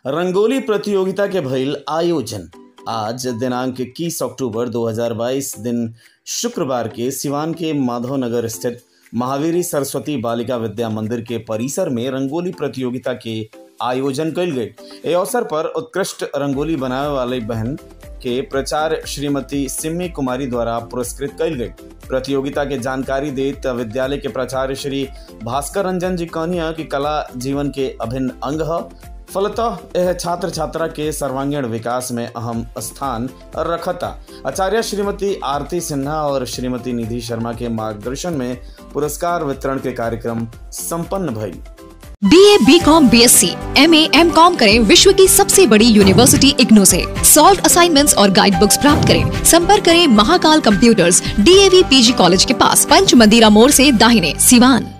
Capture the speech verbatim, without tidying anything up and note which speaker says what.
Speaker 1: रंगोली प्रतियोगिता के भइल आयोजन। आज दिनांक इक्कीस अक्टूबर दो हज़ार बाईस दिन शुक्रवार के सिवान के माधवनगर स्थित महावीरी सरस्वती बालिका विद्या मंदिर के परिसर में रंगोली प्रतियोगिता के आयोजन कल गए। इस अवसर पर उत्कृष्ट रंगोली बनाने वाली बहन के प्रचार श्रीमती सिम्मी कुमारी द्वारा पुरस्कृत कल गए। प्रतियोगिता के जानकारी देत विद्यालय के प्राचार्य श्री भास्कर रंजन जी कहनिया कि कला जीवन के अभिन्न अंग है, फलतः यह छात्र छात्रा के सर्वांगीण विकास में अहम स्थान रखता। आचार्य श्रीमती आरती सिन्हा और श्रीमती निधि शर्मा के मार्गदर्शन में पुरस्कार वितरण के कार्यक्रम संपन्न भई।
Speaker 2: B A, B Com, B S C, M A, M Com करें विश्व की सबसे बड़ी यूनिवर्सिटी इग्नू से। सॉल्व असाइनमेंट्स और गाइड बुक्स प्राप्त करें। संपर्क करें Mahakal computers, D A V P G college के पास, पंच मंदिरा मोड़ से दाहिने, सिवान।